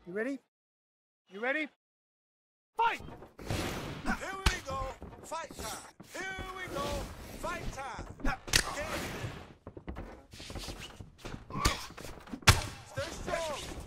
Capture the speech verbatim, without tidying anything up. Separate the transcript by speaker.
Speaker 1: You ready? You ready? Fight!
Speaker 2: Here we go. Fight time. Here we go. Fight time. Game. Stay strong.